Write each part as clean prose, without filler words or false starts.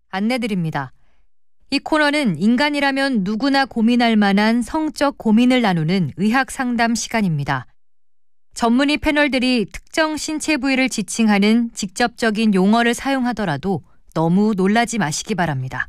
안내드립니다. 이 코너는 인간이라면 누구나 고민할 만한 성적 고민을 나누는 의학 상담 시간입니다. 전문의 패널들이 특정 신체 부위를 지칭하는 직접적인 용어를 사용하더라도 너무 놀라지 마시기 바랍니다.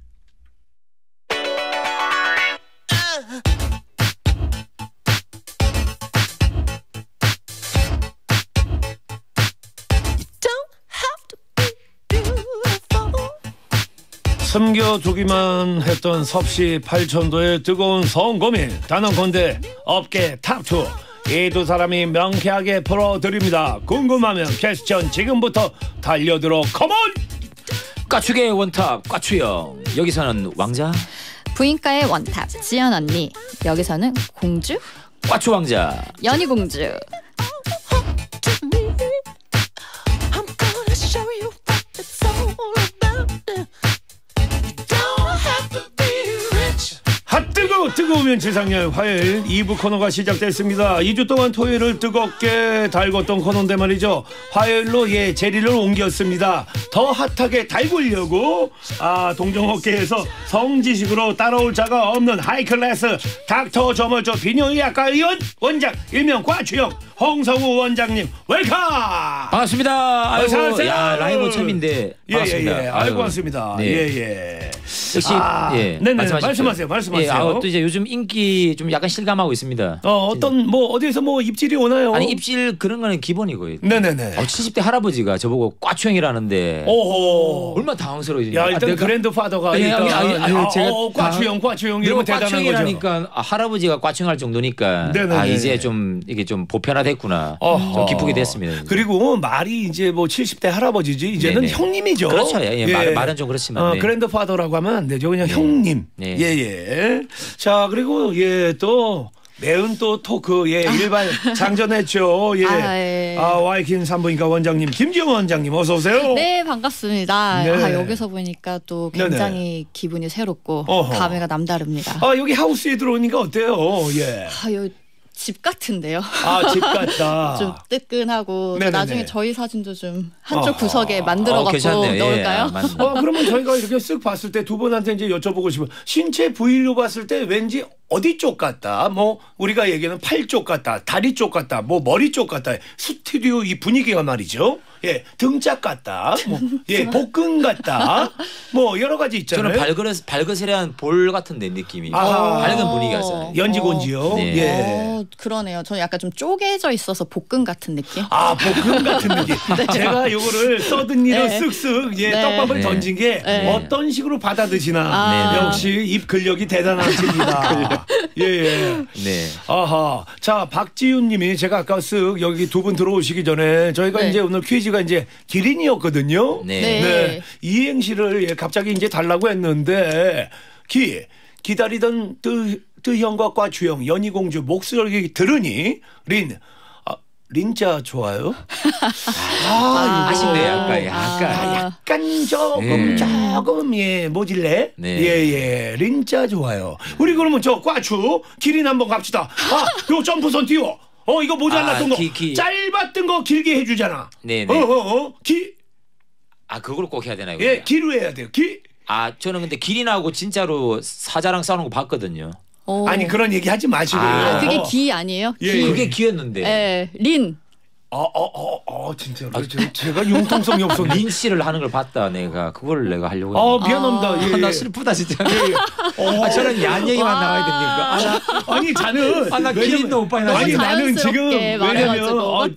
숨겨두기만 했던 섭씨 8,000도의 뜨거운 성고민 단언컨대 업계 탑2 이 두 사람이 명쾌하게 풀어드립니다. 궁금하면 퀘스천 지금부터 달려들어 컴온! 까추계의 원탑 까추형, 여기서는 왕자. 부인과의 원탑 지연 언니, 여기서는 공주 까추왕자 연희공주. 뜨거우면 지상렬 화요일 2부 코너가 시작됐습니다. 2주 동안 토요일을 뜨겁게 달궜던 코너인데 말이죠. 화요일로 재리를 옮겼습니다. 더 핫하게 달구려고 동종업계에서 성지식으로 따라올 자가 없는 하이클래스 닥터 저멀저 비뇨의학과 의원 원장 일명 과추형 홍성우 원장님 웰컴. 반갑습니다. 아이고, 어서오세요. 야, 라이브 처음인데 반갑습니다. 아이고 반갑습니다. 네. 역시 네네 말씀하세요. 또 이제 요즘 인기 좀 약간 실감하고 있습니다. 어떤 어디서 입질이 오나요? 아니 입질 그런 거는 기본이고요. 네네네. 70대 할아버지가 저보고 과추형이라는데 오호. 얼마나 당황스러워요. 야 일단 그랜드 파더가 제가 과추형 이러면 대단한 거죠. 과추형이라니까 할아버지가 과추형할 정도니까 이제 좀 이게 좀 보편화됐구나. 좀 기쁘게 됐습니다. 그리고 말이 이제 70대 할아버지지 이제는 형님이죠. 그렇죠. 말은 좀 그렇지만 그랜드 파더라고 하면 안 되죠. 그냥 형님. 예예. 자 그리고 또 매운 또 토크 일반 장전했죠. 와이킨 산부인과 원장님 김지영 원장님 어서 오세요. 네 반갑습니다. 네. 여기서 보니까 또 굉장히 기분이 새롭고 감회가 남다릅니다. 여기 하우스에 들어오니까 어때요? 집 같은데요. 집 같다. 좀 뜨끈하고 나중에 저희 사진도 좀 한쪽 구석에 괜찮네요. 넣을까요? 그러면 저희가 이렇게 쓱 봤을 때 두 분한테 이제 여쭤보고 싶어요. 신체 부위로 봤을 때 왠지 어디 쪽 같다. 우리가 얘기하는 팔 쪽 같다. 다리 쪽 같다. 머리 쪽 같다. 스튜디오 이 분위기가 말이죠. 등짝 같다. 복근 같다. 여러 가지 있잖아요. 저는 발그스레한 볼 같은데 느낌이. 밝은 분위기가 있어요. 연지곤지요. 그러네요. 저는 약간 좀 쪼개져 있어서 복근 같은 느낌. 복근 같은 느낌. 제가 요거를 써든니로 쓱쓱 떡밥을 던진 게 어떤 식으로 받아드시나. 역시 입 근력이 대단하십니다. 예. 아하. 자, 박지윤 님이 제가 아까 쓱 여기 두 분 들어오시기 전에 저희가 이제 오늘 퀴즈가 이제 기린이었거든요. 이행시를 갑자기 이제 달라고 했는데 기다리던 뜨형과 과추형 연희공주 목소리 들으니 린자 좋아요? 아쉽네 약간 조금 모질래? 린자 좋아요. 우리 그러면 저 과추 기린 한번 갑시다. 요 점프선 띄워. 이거 모자랐던 거 짧았던 거 길게 해주잖아. 그걸 꼭 해야 되나요? 기로 해야 돼요. 저는 근데 기린하고 진짜로 사자랑 싸우는 거 봤거든요. 아니 그런 얘기 하지 마시고요. 그게 기 아니에요? 그게 기였는데. 린. 진짜로 제가 융통성이 없어. 린 씨를 하는 걸 봤다 내가. 그걸 내가 하려고. 미안합니다. 나 슬프다 진짜. 저는 야한 얘기만 나와야 됩니까? 아니 자는 나 기린 오빠에 나와. 아니 나는 지금 왜냐면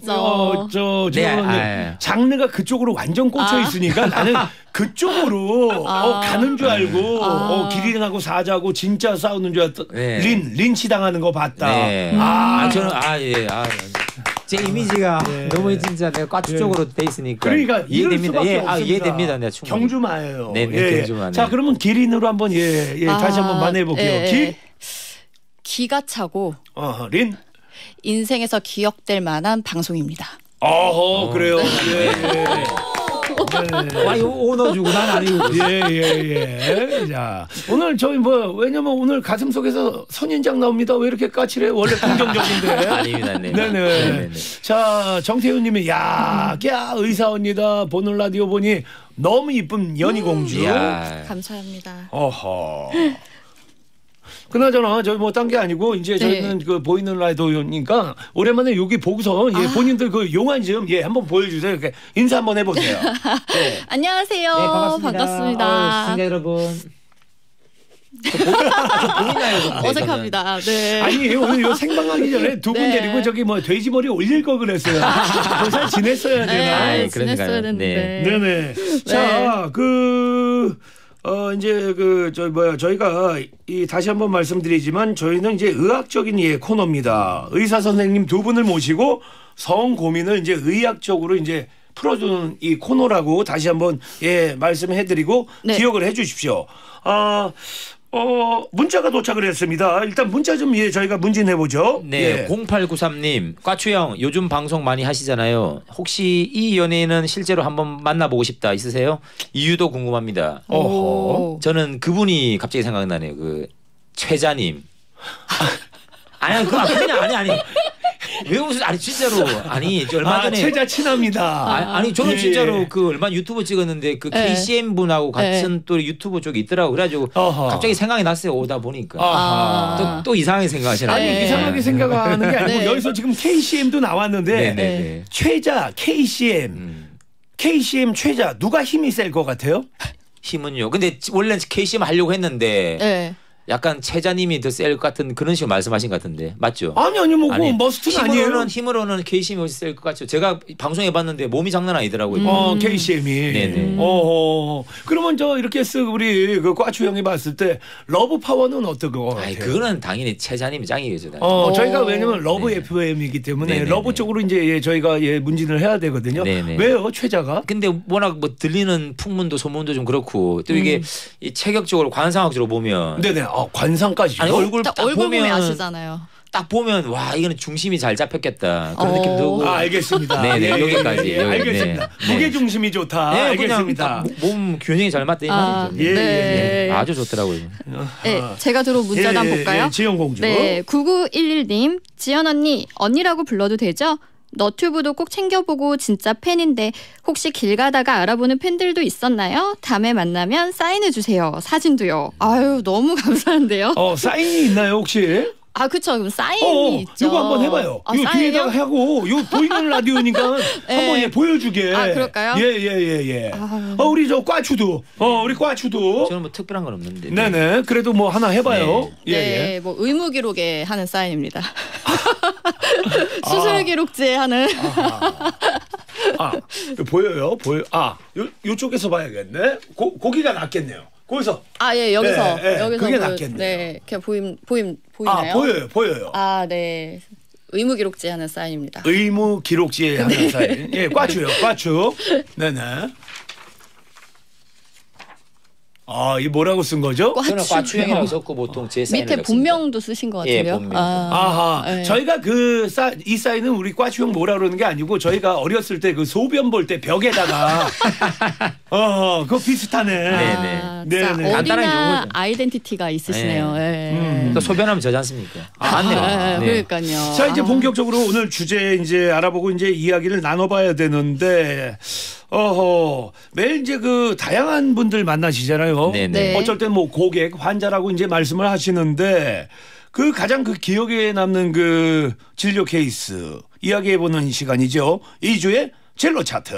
장르가 그쪽으로 완전 꽂혀 있으니까 나는 그쪽으로 가는 줄 알고 기린하고 사자하고 진짜 싸우는 줄 알았다. 린치 당하는 거 봤다. 저는 제 이미지가 너무 진짜 내가 과추 쪽으로 돼 있으니까. 그러니까 이해됩니다. 이해됩니다. 내가 충분히. 경주마예요. 경주마. 자, 그러면 기린으로 한번 다시 한번 만나해 볼게요. 기가 차고 린 인생에서 기억될 만한 방송입니다. 그래요. 이거 오너 주고 난 아니고. 자, 오늘 저희 왜냐면 오늘 가슴 속에서 선인장 나옵니다. 왜 이렇게 까칠해? 원래 긍정적인데. 아닙니다. 네네. 자, 정태훈 님이 의사 언니다. 보는 라디오 보니 너무 이쁜 연희공주. 감사합니다. 어허. 그나저나 저희 뭐 딴 게 아니고 이제 저희는 그 보이는 라디오니까 오랜만에 여기 보고서 본인들 그 용안 좀 한번 보여주세요. 이렇게 인사 한번 해보세요. 네. 안녕하세요. 네, 반갑습니다. 시청자 여러분. 보이나요? 어색합니다. 네. 아니 오늘 요 생방하기 전에 두 분 데리고 저기 뭐 돼지머리 올릴 거 그랬어요. 잘 지냈어야 되나? 네, 지냈어야 됐는데. 네네. 자, 이제 저희가 다시 한번 말씀드리지만 저희는 이제 의학적인 코너입니다. 의사 선생님 두 분을 모시고 성 고민을 이제 의학적으로 이제 풀어주는 이 코너라고 다시 한번 말씀해드리고 기억을 해주십시오. 문자가 도착을 했습니다. 일단 문자 좀 저희가 문진해 보죠. 네, 0893님, 꽈추형 요즘 방송 많이 하시잖아요. 혹시 이 연예인은 실제로 한번 만나보고 싶다 있으세요? 이유도 궁금합니다. 저는 그분이 갑자기 생각나네요. 그 최자님. 아니 왜 웃으세요? 아니 진짜로 저 얼마 전에 최자 친합니다. 아니 저는 진짜로 그 얼마 유튜브 찍었는데 그 KCM 분하고 같은 또 유튜브 쪽에 있더라고. 그래가지고 갑자기 생각이 났어요. 오다 보니까 또 이상하게 생각하시나요? 아니 이상하게 생각하는 게 아니고 여기서 지금 KCM도 나왔는데 최자 KCM 최자 누가 힘이 셀 것 같아요? 힘은요. 근데 원래는 KCM 하려고 했는데. 약간 최자님이 더 셀 것 같은 그런 식으로 말씀하신 것 같은데 맞죠? 아니 뭐 머스트는 아니에요. 힘으로는 KCM이 훨씬 셀 것 같죠. 제가 방송해봤는데 몸이 장난 아니더라고요. KCM이. 네네. 그러면 이렇게 우리 그 꽈추 형이 봤을 때 러브 파워는 어떤 거 같아요? 그거는 당연히 최자님이 짱이겠죠. 저희가 왜냐면 러브 FM이기 때문에 러브 쪽으로 이제 저희가 문진을 해야 되거든요. 왜요, 최자가? 근데 워낙 뭐 들리는 풍문도 소문도 좀 그렇고 또 이게 이 체격적으로 관상학적으로 보면. 네네. 관상까지. 아니 얼굴 보면 아시잖아요. 딱 보면 와 이거는 중심이 잘 잡혔겠다 그런 느낌 들고. 알겠습니다. 네네 여기까지. 알겠습니다. 무게 중심이 좋다. 알겠습니다. 몸 균형이 잘 맞다 이 말이죠. 아주 좋더라고요. 제가 들어온 문자도 한번 볼까요? 지연 공주. 9911님 지연 언니라고 불러도 되죠? 너튜브도 꼭 챙겨보고 진짜 팬인데 혹시 길 가다가 알아보는 팬들도 있었나요? 다음에 만나면 사인해주세요. 사진도요. 아유 너무 감사한데요. 사인이 있나요 혹시? 그쵸. 그럼 사인이 있죠. 이거 한번 해봐요. 이거 뒤에다가 하고 이거 보이는 라디오니까 한번 보여주게. 그럴까요? 예. 우리 저 꽈추도. 우리 꽈추도. 저는 뭐 특별한 건 없는데. 네네. 그래도 뭐 하나 해봐요. 네. 뭐 의무 기록에 하는 사인입니다. 수술 기록지에 하는. 보여요. 요쪽에서 봐야겠네. 고기가 낫겠네요. 거기서. 여기서. 그게 낫겠네요. 네. 그냥 보이나요? 보여요. 네. 의무 기록지에 하는 사인입니다. 의무 기록지에 하는 사인. 꽈추요. 꽈추. 네네. 이 뭐라고 쓴 거죠? 저는 꽈추형이라고 썼고 보통 제 사인을 밑에 본명도 쓰신 것 같은데요. 본명. 저희가 이 사인은 우리 꽈추형 뭐라 그러는 게 아니고 저희가 어렸을 때 그 소변 볼 때 벽에다가 그거 비슷하네. 네네. 어린아 아이덴티티가 있으시네요. 또 소변하면 저지 않습니까? 맞네요. 그러니까요. 자 이제 본격적으로 오늘 주제 이제 알아보고 이제 이야기를 나눠봐야 되는데. 매일 이제 그 다양한 분들 만나시잖아요. 네네. 어쩔 땐 뭐 고객, 환자라고 이제 말씀을 하시는데 그 가장 그 기억에 남는 그 진료 케이스 이야기해보는 시간이죠. 2주의 진로 차트.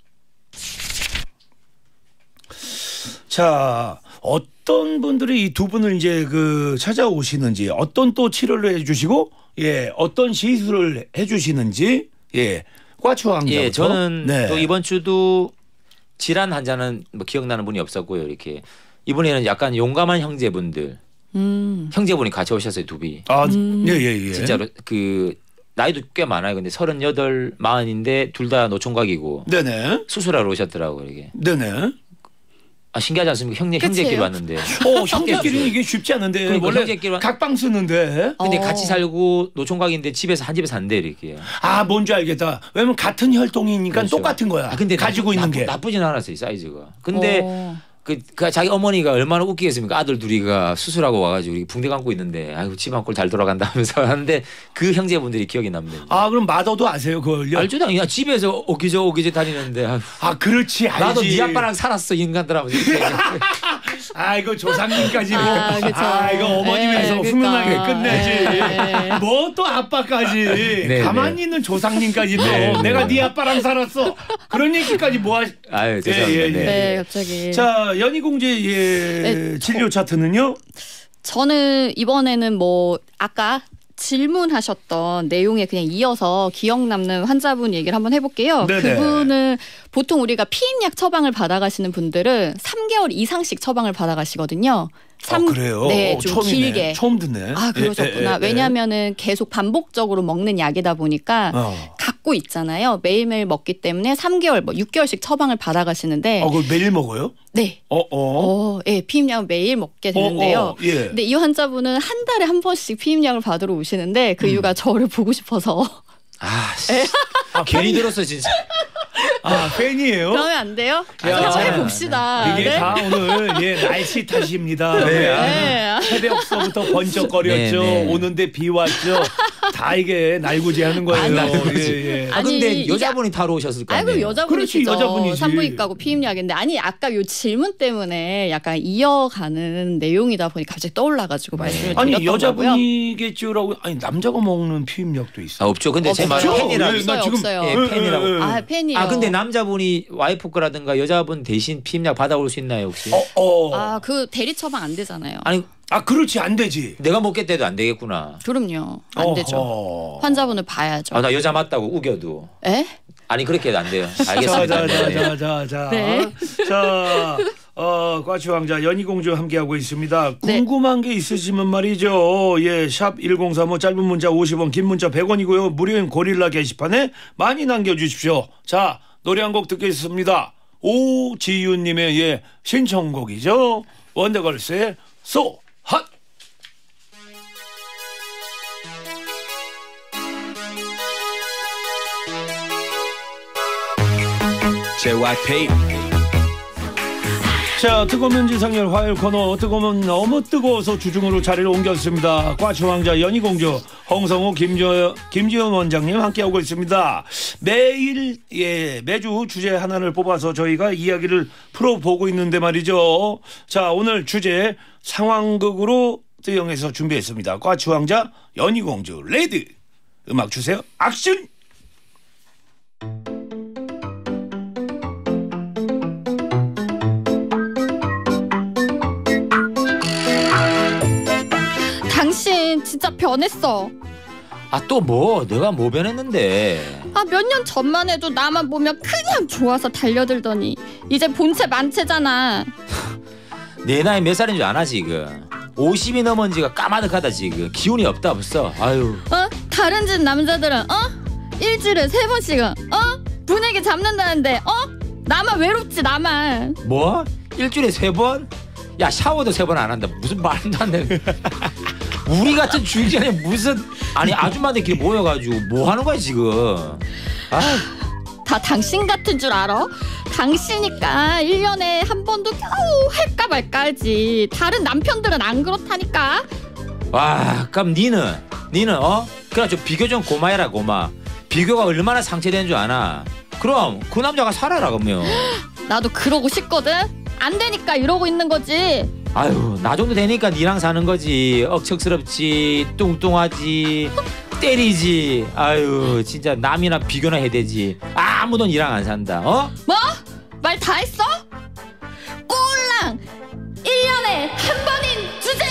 자, 어떤 분들이 이 두 분을 이제 그 찾아오시는지, 어떤 또 치료를 해주시고, 어떤 시술을 해주시는지, 꽈추 환자. 저는 또 이번 주도 질환 환자는 뭐 기억나는 분이 없었고요. 이렇게 이번에는 약간 용감한 형제분들, 형제분이 같이 오셨어요, 두 분이. 예. 진짜로 그 나이도 꽤 많아요. 근데 38, 40인데 둘 다 노총각이고. 네네. 수술하러 오셨더라고요, 이게. 네네. 신기하지 않습니까? 형제끼리 왔는데. 형제끼리는 이게 쉽지 않은데. 그러니까 원래 형제끼리 각방 쓰는데. 근데 같이 살고 노총각인데 한 집에 산대 이렇게. 뭔지 알겠다. 왜냐면 같은 혈통이니까 그렇죠. 똑같은 거야. 근데 가지고 있는 게. 나쁘진 않았어요, 사이즈가. 근데 그 자기 어머니가 얼마나 웃기겠습니까? 아들 둘이가 수술하고 와가지고 붕대 감고 있는데 아이고 집안 꼴 잘 돌아간다면서 하는데 그 형제분들이 기억이 납니다. 아 그럼 마더도 아세요 그걸요? 알죠 당연히. 집에서 오기저 다니는데 아 그렇지 알지. 나도 네 아빠랑 살았어 인간들하고. 아이고 조상님까지 이거 어머님에서 훈훈하게 끝내지. 뭐 또 아빠까지 가만히 있는 조상님까지 또 내가 네 아빠랑 살았어 그런 얘기까지 뭐 아유 죄송합니다. 네 갑자기. 자 연희공주의 진료 차트는요? 저는 이번에는 뭐 아까 질문하셨던 내용에 그냥 이어서 기억 남는 환자분 얘기를 한번 해볼게요. 네네. 그분은 보통 우리가 피임약 처방을 받아가시는 분들은 3개월 이상씩 처방을 받아가시거든요. 그래요? 네, 좀 처음이네. 길게. 처음 듣네. 아 그러셨구나. 왜냐하면은 계속 반복적으로 먹는 약이다 보니까 갖고 있잖아요. 매일매일 먹기 때문에 3개월, 뭐 6개월씩 처방을 받아가시는데. 그걸 매일 먹어요? 네. 예, 피임약은 매일 먹게 되는데요. 예. 근데 이 환자분은 한 달에 한 번씩 피임약을 받으러 오시는데 그 이유가 저를 보고 싶어서. 괜히 들었어 진짜. 팬이에요? 그러면 안 돼요? 한번 해봅시다. 이게 네? 다 오늘 날씨 탓입니다. 새벽서부터 번쩍거렸죠. 오는데 비 왔죠. 다 이게 날구지하는 거예요. 근데 여자분이 타러 오셨을 거 아니에요? 아이고 여자분이시죠. 그렇지, 여자분이지. 산부인과고 피임약인데 아까 요 질문 때문에 약간 이어가는 내용이다 보니 갑자기 떠올라가지고 말씀을 드렸던 거고요. 여자분이겠죠라고. 아니 남자가 먹는 피임약도 있어. 없죠. 근데 제 말은 팬이라고. 없어요. 팬이라고. 팬이요. 근데 남자분이 와이프 거라든가 여자분 대신 피임약 받아올 수 있나요 혹시? 그 대리 처방 안 되잖아요. 아니 그렇지 안 되지. 내가 먹겠대도 안 되겠구나. 그럼요. 안 되죠. 환자분을 봐야죠. 나 여자 맞다고 우겨도. 에? 아니 그렇게 해도 안 돼요. 알겠습니다. 자, 과추왕자 연희공주 함께하고 있습니다. 궁금한 게 있으시면 말이죠. 샵 1035 짧은 문자 50원 긴 문자 100원이고요. 무료인 고릴라 게시판에 많이 남겨주십시오. 자 노래 한 곡 듣겠습니다. 오지윤님의 신청곡이죠. 원더걸스의 So Hot. JYP. 자 뜨거운 지상렬 화요일 코너 뜨거우면 너무 뜨거워서 주중으로 자리를 옮겼습니다. 과추왕자 연희공주 홍성우 김지현 원장님 함께하고 있습니다. 매주 주제 하나를 뽑아서 저희가 이야기를 풀어보고 있는데 말이죠. 자 오늘 주제 상황극으로 뜨영해서 준비했습니다. 과추왕자 연희공주 레드 음악 주세요. 액션. 당신 진짜 변했어. 또 뭐 내가 뭐 변했는데. 몇 년 전만 해도 나만 보면 그냥 좋아서 달려들더니 이제 본체 만체잖아. 내 나이 몇 살인 줄 아나 지금. 50이 넘은 지가 까마득하다 지금. 기운이 없다 벌써. 아유. 다른 집 남자들은 일주일에 3번씩은 분위기 잡는다는데 나만 외롭지 나만. 뭐? 일주일에 3번? 야 샤워도 3번 안 한다. 무슨 말도 안 되는. 우리 같은 주의자에 무슨 아줌마들끼리 모여가지고 뭐 하는 거야 지금. 다 당신 같은 줄 알아? 당신이니까 1년에 한 번도 겨우 할까 말까 하지. 다른 남편들은 안 그렇다니까. 와 그럼 니는 그래 좀 비교 좀 고마해라 고마. 비교가 얼마나 상처되는 줄 아나. 그럼 그 남자가 살아라 그러면. 나도 그러고 싶거든. 안 되니까 이러고 있는 거지. 아유 나 정도 되니까 니랑 사는 거지. 억척스럽지 뚱뚱하지 때리지. 아유 진짜 남이나 비교나 해야 되지. 아무도 니랑 안 산다. 뭐? 말 다 했어? 꼴랑 1년에 한 번인 주제.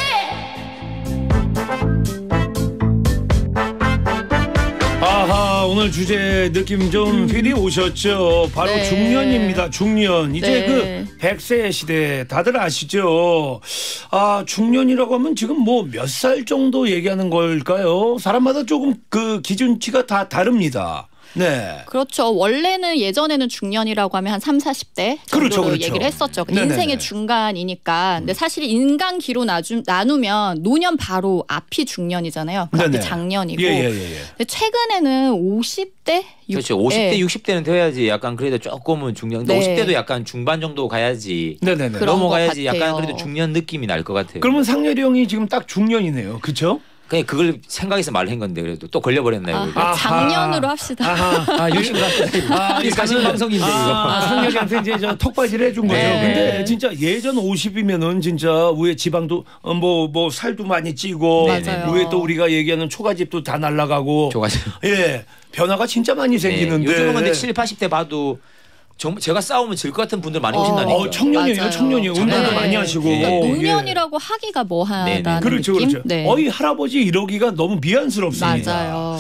오늘 주제 느낌 좀 필이 오셨죠? 바로 중년입니다. 중년. 이제 100세 시대 다들 아시죠? 중년이라고 하면 지금 뭐 몇 살 정도 얘기하는 걸까요? 사람마다 조금 그 기준치가 다 다릅니다. 네. 그렇죠. 원래는 예전에는 중년이라고 하면 한 30, 40대 정도로 그렇죠. 얘기를 했었죠. 네네네. 인생의 중간이니까. 근데 사실 인간기로 나누면 노년 바로 앞이 중년이잖아요. 그 앞이 네네. 장년이고. 예. 근데 최근에는 50대? 그렇죠. 50대, 60대는 돼야지 약간 그래도 조금은 중년. 근데 네. 50대도 약간 중반 정도 가야지. 네네네. 그런 넘어가야지 것 같아요. 약간 그래도 중년 느낌이 날 것 같아요. 그러면 상렬이 형이 지금 딱 중년이네요. 그렇죠? 그냥 그걸 생각해서 말한 건데 그래도 또 걸려버렸나요? 그래도. 아하. 작년으로 합시다. 아하. 60을 합시다. 이 사실 방송인데 이거. 상렬이한테 이제 저 턱받이를 해준 거죠. 네. 근데 진짜 예전 50이면은 진짜 위에 지방도 뭐 살도 많이 찌고 맞아요. 위에 또 우리가 얘기하는 초가집도 다 날아가고. 좋아요. 예. 변화가 진짜 많이 생기는데. 요즘은 근데 70, 80대 봐도 제가 싸우면 질 것 같은 분들 많이 오신다니까. 청년이에요. 맞아요. 청년이에요. 운동도 네. 많이 하시고. 네. 노년이라고 하기가 뭐하다는 네. 그렇죠, 느낌? 그렇죠. 네. 어이 할아버지 이러기가 너무 미안스럽습니다. 맞아요.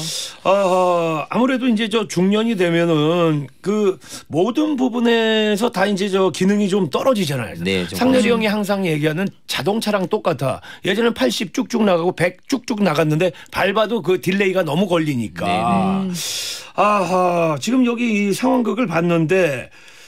아무래도 이제 저 중년이 되면은 그 모든 부분에서 다 이제 저 기능이 좀 떨어지잖아요. 네, 좀 상렬이 형이 항상 얘기하는 자동차랑 똑같아. 예전엔 80 쭉쭉 나가고 100 쭉쭉 나갔는데 밟아도 그 딜레이가 너무 걸리니까. 아하, 지금 여기 이 상황극을 봤는데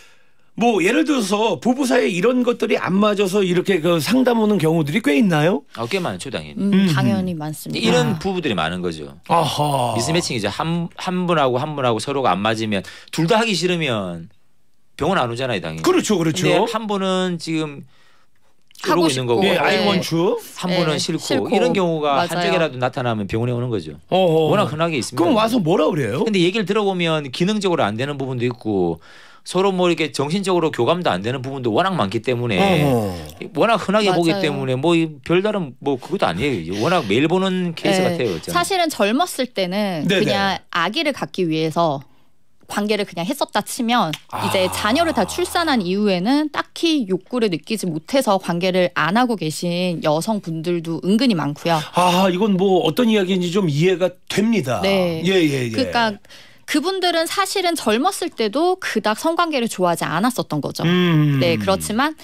뭐 예를 들어서 부부 사이에 이런 것들이 안 맞아서 이렇게 그 상담 오는 경우들이 꽤 있나요? 꽤 많죠 당연히. 당연히 많습니다. 이런 부부들이 많은 거죠. 아하. 미스매칭이죠. 한 분하고 서로가 안 맞으면 둘 다 하기 싫으면 병원 안 오잖아요 당연히. 그렇죠, 그렇죠. 근데 한 분은 지금 하고 그러고 있는 거고 예, 네. I want you. 한 분은 네, 싫고, 싫고. 이런 경우가 맞아요. 한쪽이라도 나타나면 병원에 오는 거죠. 어허. 워낙 흔하게 있습니다. 그럼 와서 뭐라 그래요? 근데 얘기를 들어보면 기능적으로 안 되는 부분도 있고 서로 뭐 이렇게 정신적으로 교감도 안 되는 부분도 워낙 많기 때문에 어허. 워낙 흔하게 맞아요. 보기 때문에 뭐 별다른 뭐 그것도 아니에요. 워낙 매일 보는 케이스 네. 같아요. 저는. 사실은 젊었을 때는 네네. 그냥 아기를 갖기 위해서 관계를 그냥 했었다 치면 이제 자녀를 다 출산한 이후에는 딱히 욕구를 느끼지 못해서 관계를 안 하고 계신 여성분들도 은근히 많고요. 아, 이건 뭐 어떤 이야기인지 좀 이해가 됩니다. 네. 예. 그러니까 그분들은 사실은 젊었을 때도 그닥 성관계를 좋아하지 않았었던 거죠. 네, 그렇지만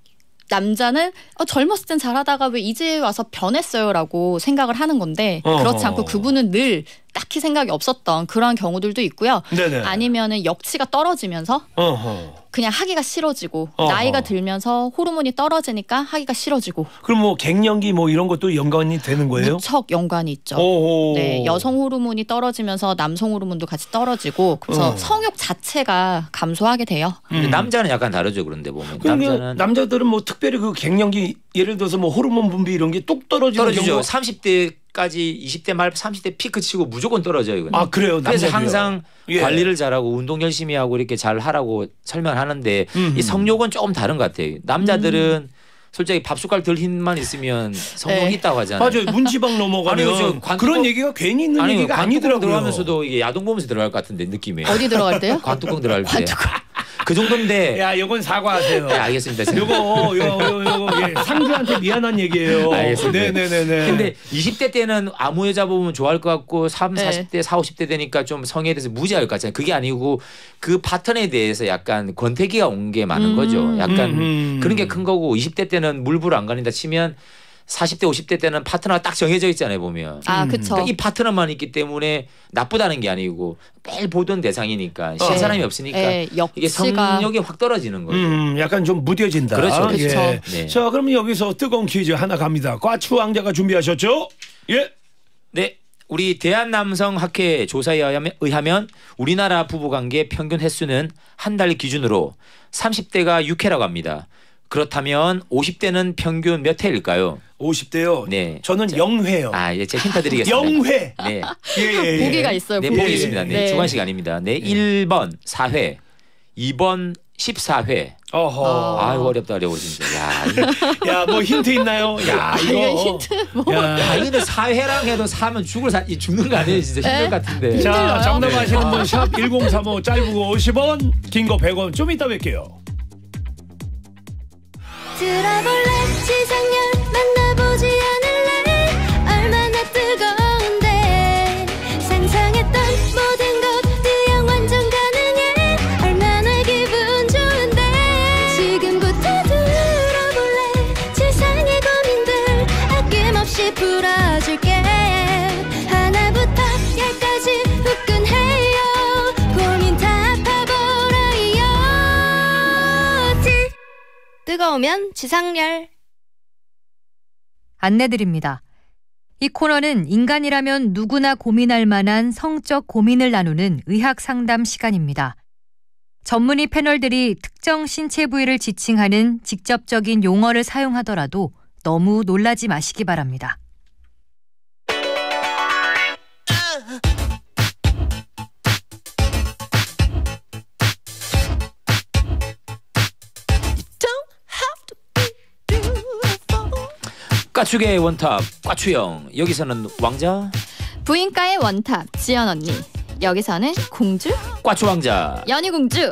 남자는 젊었을 땐 잘하다가 왜 이제 와서 변했어요라고 생각을 하는 건데 그렇지 않고 그분은 늘 딱히 생각이 없었던 그런 경우들도 있고요. 네네. 아니면은 역치가 떨어지면서 어허. 그냥 하기가 싫어지고 어허. 나이가 들면서 호르몬이 떨어지니까 하기가 싫어지고 그럼 뭐 갱년기 뭐 이런 것도 연관이 되는 거예요? 무척 연관이 있죠. 오호. 네, 여성 호르몬이 떨어지면서 남성 호르몬도 같이 떨어지고 그래서 성욕 자체가 감소하게 돼요. 근데 남자는 약간 다르죠. 그런데 보면 그러면 남자들은 뭐 특별히 그 갱년기 예를 들어서 뭐 호르몬 분비 이런 게 뚝 떨어지는 떨어지죠. 경우가 30대까지 20대 말 30대 피크 치고 무조건 떨어져요. 이거는. 아, 그래요? 그래서 남자도요? 항상 예. 관리를 잘하고 운동 열심히 하고 이렇게 잘 하라고 설명하는데 이 성욕은 조금 다른 것 같아요. 남자들은 솔직히 밥 숟갈 덜 힘만 있으면 성욕이 네. 있다고 하잖아요. 맞아요. 문지방 넘어가면 아니, 저 관뚜껑- 그런 얘기가 괜히 있는 얘기가 아니더라고요. 들어가면서도 이게 야동 보면서 들어갈 것 같은데 느낌이. 어디 들어갈 때요? 관뚜껑 들어갈 때. 그 정도인데. 야, 이건 사과하세요. 네, 알겠습니다. 요거 예, 상주한테 미안한 얘기예요. 알겠습니다. 네네네네. 근데 20대 때는 아무 여자 보면 좋아할 것 같고 30, 네. 40대, 40, 50대 되니까 좀 성에 대해서 무지할 것 같잖아요. 그게 아니고 그 파트너에 대해서 약간 권태기가 온 게 많은 거죠. 약간 그런 게 큰 거고 20대 때는 물불 안 가린다 치면 40대, 50대 때는 파트너가 딱 정해져 있잖아요, 보면. 아, 그렇죠. 그러니까 이 파트너만 있기 때문에 나쁘다는 게 아니고 매일 보던 대상이니까 실 사람이 없으니까 이게 성욕이 확 떨어지는 거죠. 약간 좀 무뎌진다. 그렇죠. 예. 그렇죠. 네. 자, 그러면 여기서 뜨거운 퀴즈 하나 갑니다. 과추 왕자가 준비하셨죠? 예. 네. 우리 대한남성학회 조사에 의하면 우리나라 부부관계 평균 횟수는 한 달 기준으로 30대가 6회라고 합니다. 그렇다면 50대는 평균 몇 회일까요? 50대요. 네. 저는 0회요. 아, 예, 제가 힌트 드리겠습니다. 0회. 네. 예. 보기가 있어요. 네, 보기. 보기 있습니다. 네, 네. 주관식 아닙니다. 네, 1번 4회, 2번 14회. 어허. 아유, 어려워 진짜. 야, 야, 뭐 힌트 있나요? 야, 이거. 힌트 뭐. 야. 근데 4회랑 해도 4면 죽는 거 아니에요? 진짜 힘들 것 같은데. 자, 힘들어요. 정답 아시는 분 샵 1035 짧은 거 50원, 긴 거 100원. 좀 이따 뵐게요. 들어볼래 지상렬 만나보지 않을래 얼마나 뜨거운데 상상했던 모든 것들 완전 가능해 얼마나 기분 좋은데 지금부터 들어볼래 세상의 고민들 아낌없이 풀어줄게 하나부터 10까지 후끈해요 뜨거우면 지상렬. 안내드립니다. 이 코너는 인간이라면 누구나 고민할 만한 성적 고민을 나누는 의학 상담 시간입니다. 전문의 패널들이 특정 신체 부위를 지칭하는 직접적인 용어를 사용하더라도 너무 놀라지 마시기 바랍니다. 까축의 원탑 까추형, 여기서는 왕자, 부인과의 원탑 지연 언니, 여기서는 공주 까추왕자, 연희공주.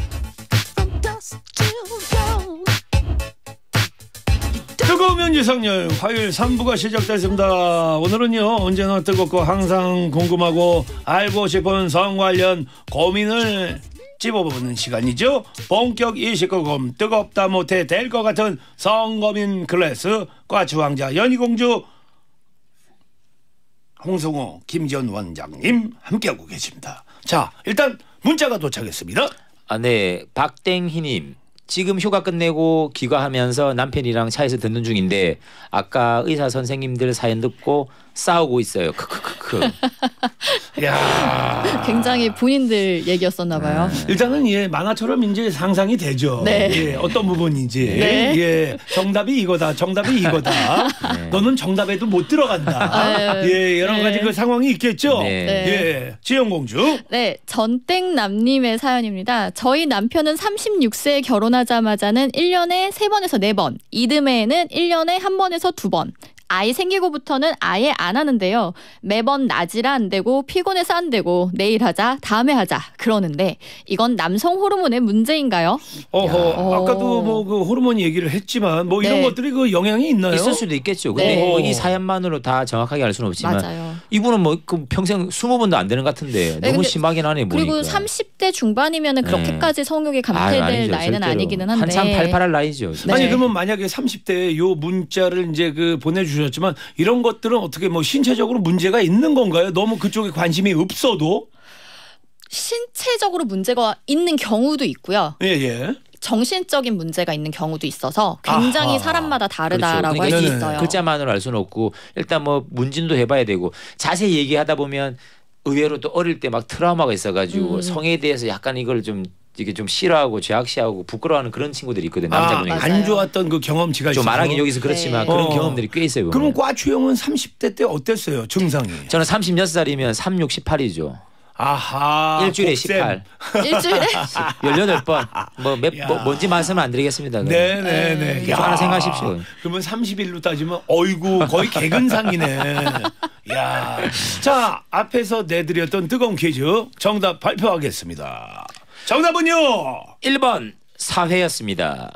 뜨거우면 지상렬 화요일 3부가 시작됐습니다. 오늘은요, 언제나 뜨겁고 항상 궁금하고 알고 싶은 성 관련 고민을 찝어보는 시간이죠. 본격 이식고금, 뜨겁다 못해 될 것 같은 성고민 클래스, 과추왕자 연희공주 홍성호 김지연 원장님 함께하고 계십니다. 자, 일단 문자가 도착했습니다. 네, 박땡희님. 지금 휴가 끝내고 귀가하면서 남편이랑 차에서 듣는 중인데 아까 의사 선생님들 사연 듣고 싸우고 있어요. 크크크크. 야, 굉장히 본인들 얘기였었나 봐요. 일단은 예, 만화처럼 이제 상상이 되죠. 네. 예, 어떤 부분인지. 네. 예, 정답이 이거다. 정답이 이거다. 네. 너는 정답에도 못 들어간다. 아유, 예, 여러 가지 네. 그 상황이 있겠죠. 네. 예, 지영공주. 네, 전땡남님의 사연입니다. 저희 남편은 36세에 결혼하자마자는 1년에 3번에서 4번, 이듬해에는 1년에 1번에서 2번. 아이 생기고부터는 아예 안 하는데요. 매번 낮이라 안 되고 피곤해서 안 되고 내일 하자, 다음에 하자 그러는데 이건 남성 호르몬의 문제인가요? 아까도 뭐 그 호르몬 얘기를 했지만 뭐 이런 네. 것들이 그 영향이 있나요? 있을 수도 있겠죠. 근데 네. 뭐이 사연만으로 다 정확하게 알 수는 없지만 맞아요. 이분은 뭐 그 평생 20번도 안 되는 것 같은데 네, 너무 근데 심하긴 하네 보니까. 그리고 30대 중반이면 그렇게까지 성욕이 감퇴될 아니죠, 나이는 절대로. 아니기는 한데. 한참 팔팔할 나이죠. 네. 아니 그러면 만약에 30대에 요 문자를 이제 그 보내주셨지만 이런 것들은 어떻게 뭐 신체적으로 문제가 있는 건가요? 너무 그쪽에 관심이 없어도? 신체적으로 문제가 있는 경우도 있고요. 예. 정신적인 문제가 있는 경우도 있어서 굉장히 아하. 사람마다 다르다라고 그렇죠. 할 수 그러니까 있어요. 글자만으로 알 수는 없고 일단 뭐 문진도 해봐야 되고 자세히 얘기하다 보면 의외로 또 어릴 때 막 트라우마가 있어가지고 성에 대해서 약간 이걸 좀 이게 좀 싫어하고 죄악시하고 부끄러워하는 그런 친구들이 있거든요. 남자분이. 맞아요. 안 좋았던 그 경험치가 좀 있어요. 말하기 여기서 그렇지만 네. 그런 경험들이 꽤 있어요. 그럼 보면. 과추형은 30대 때 어땠어요? 증상이? 저는 36살이면 36, 18이죠. 아하. 일주일에 곱셈. 18. 일주일에 18번. 야. 뭔지 말씀 안 드리겠습니다. 네네네. 좀 하나 생각하십시오. 그러면 30일로 따지면 어이구 거의 개근상이네. 야. 자, 앞에서 내드렸던 뜨거운 퀴즈 정답 발표하겠습니다. 정답은요. 1번 사회였습니다.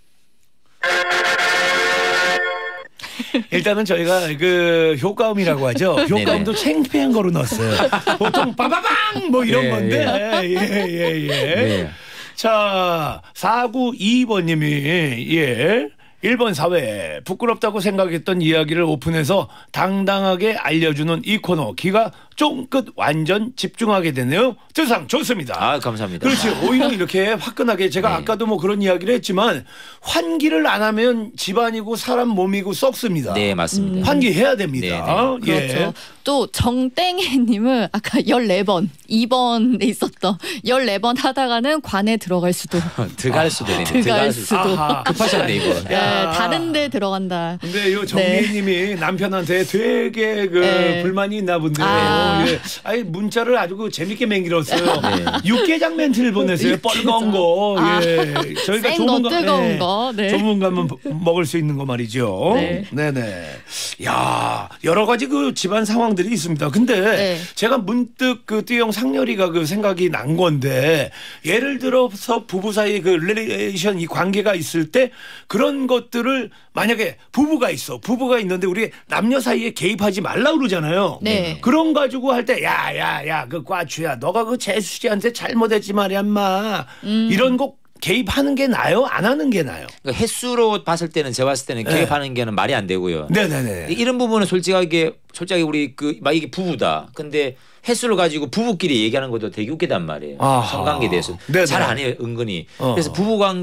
일단은 저희가 그 효과음이라고 하죠. 효과음도 창피한 거로 넣었어요. 보통 빠바방 뭐 이런 예, 건데. 예. 네. 자, 492번님이 1번 사회 부끄럽다고 생각했던 이야기를 오픈해서 당당하게 알려주는 이 코너 기가 쫑긋 완전 집중하게 되네요. 뜻상 좋습니다. 아, 감사합니다. 그렇지. 오히려 이렇게 화끈하게 제가 네. 아까도 뭐 그런 이야기를 했지만 환기를 안 하면 집안이고 사람 몸이고 썩습니다. 네, 맞습니다. 환기해야 됩니다. 그렇죠. 또 정땡해님은 아까 14번 2번에 있었던 14번 하다가는 관에 들어갈 수도. 들어갈 수도 되네. 들어갈 수도. 아하. 급하셨네 이거. 네, 다른 데 들어간다. 근데 요 정미애님이 남편한테 되게 그 네. 불만이 있나 본데요. 아. 예. 아니 문자를 아주 그 재밌게 맹길었어요. 네. 육개장 멘트를 보냈어요. 뻘건 거. 아. 예. 저희가 센 거, 뜨거운 거. 네. 좋은 가면 먹을 수 있는 거 말이죠. 네. 네네. 야 여러 가지 그 집안 상황들이 있습니다. 근데 네. 제가 문득 그 띠용 상렬이가 그 생각이 난 건데 예를 들어서 부부 사이에 그 릴레이션 이 관계가 있을 때 그런 것들을 만약에 부부가 있는데 우리 남녀 사이에 개입하지 말라 그러잖아요. 네. 그런 가지고 할 때 야야야 그 과추야 너가 그 재수 씨한테 잘못했지 말이야 인마 이런 거 개입하는 게 나아요? 안 하는 게 나아요? 그러니까 횟수로 봤을 때는 제가 봤을 때는 개입하는 게는 말이 안 되고요. 네네네. 이런 부분은 솔직하게 우리 그 막 이게 부부다. 근데 횟수를 가지고 부부끼리 얘기하는 것도 되게 웃기단 말이에요. 성관계에 대해서 잘 안 해요 은근히. 그래서